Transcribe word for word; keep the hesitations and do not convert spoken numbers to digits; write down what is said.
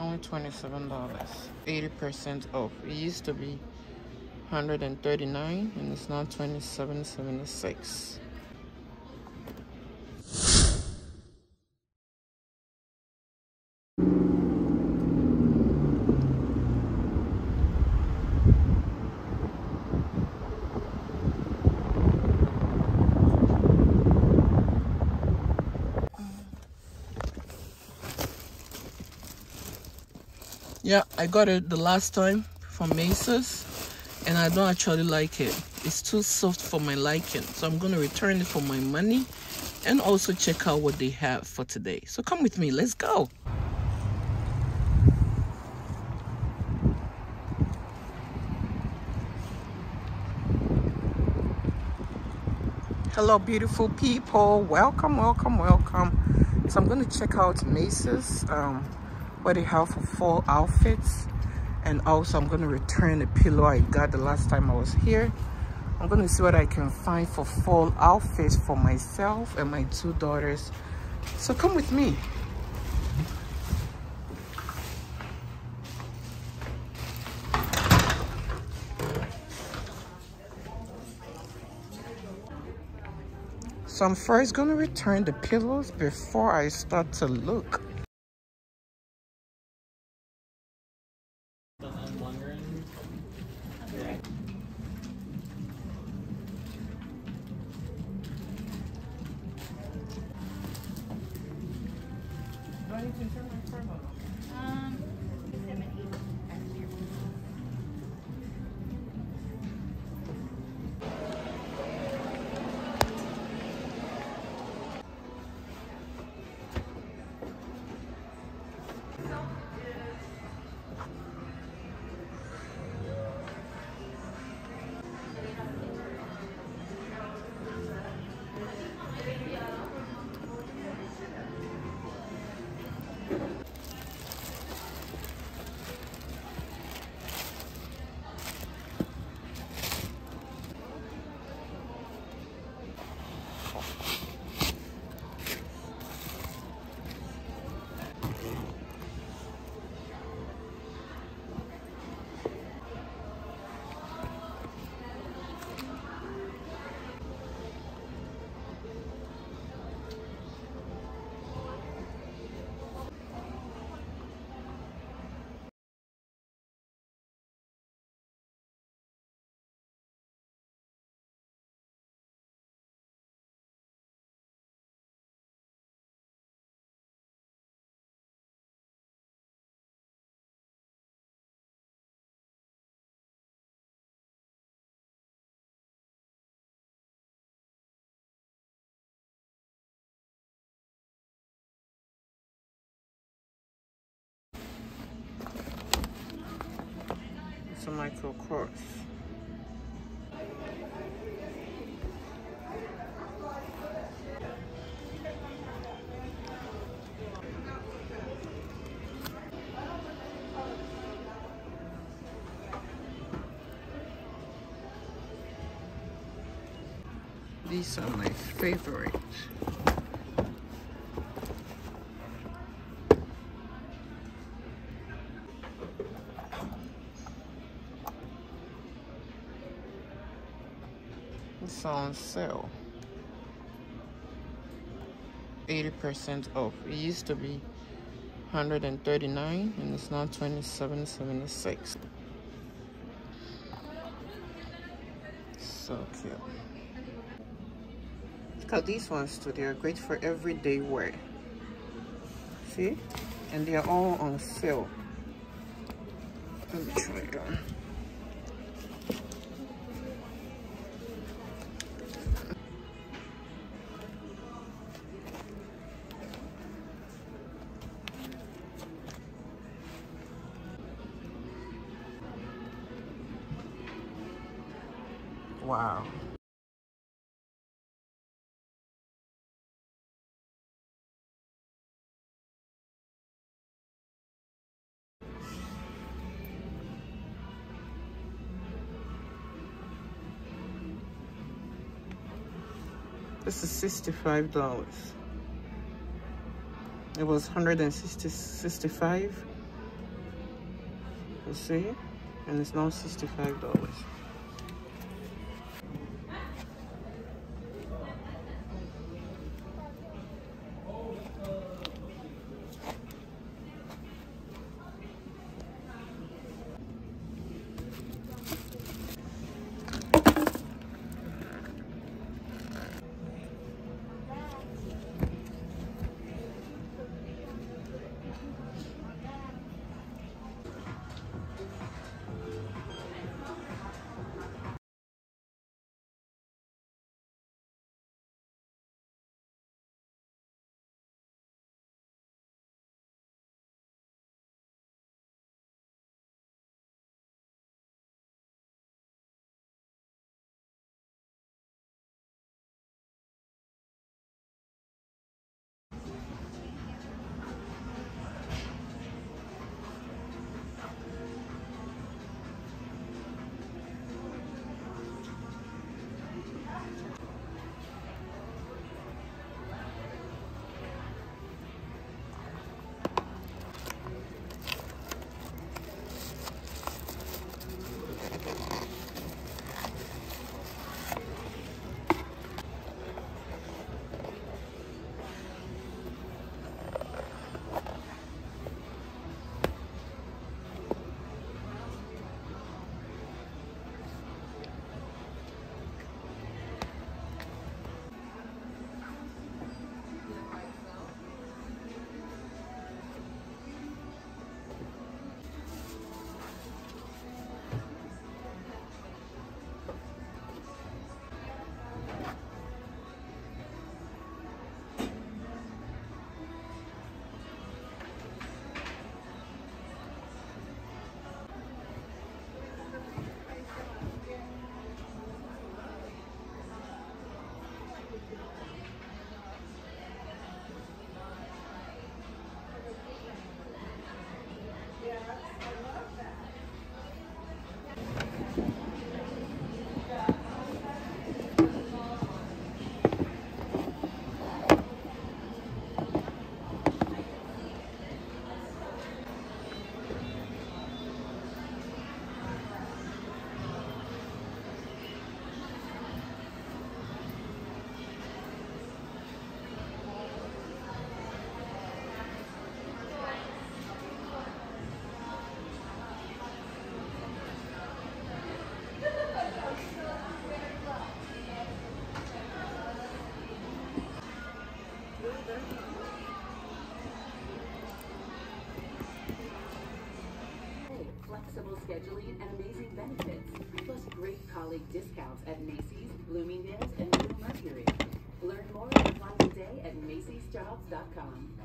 Only twenty-seven dollars. eighty percent off. It used to be one hundred thirty-nine and it's now twenty-seven seventy-six. Yeah, I got it the last time from Macy's and I don't actually like it. It's too soft for my liking. So I'm going to return it for my money and also check out what they have for today. So come with me, let's go. Hello, beautiful people. Welcome, welcome, welcome. So I'm going to check out Macy's. Um, what they have for fall outfits, and also I'm going to return the pillow I got the last time I was here. I'm going to see what I can find for fall outfits for myself and my two daughters. So come with me. So I'm first going to return the pillows before I start to look. Um, It's a Michael Kors. These are my favorite. It's on sale. eighty percent off. It used to be one hundred thirty-nine and it's now twenty-seven seventy-six. So cute. Look at these ones too. They are great for everyday wear. See? And they are all on sale. Let me try it on. Wow. This is sixty-five dollars. It was one hundred sixty, sixty-five. You see? And it's now sixty-five dollars. Flexible scheduling and amazing benefits, plus great colleague discounts at Macy's, Bloomingdale's, and New Mercury. Learn more and apply today at Macys Jobs dot com.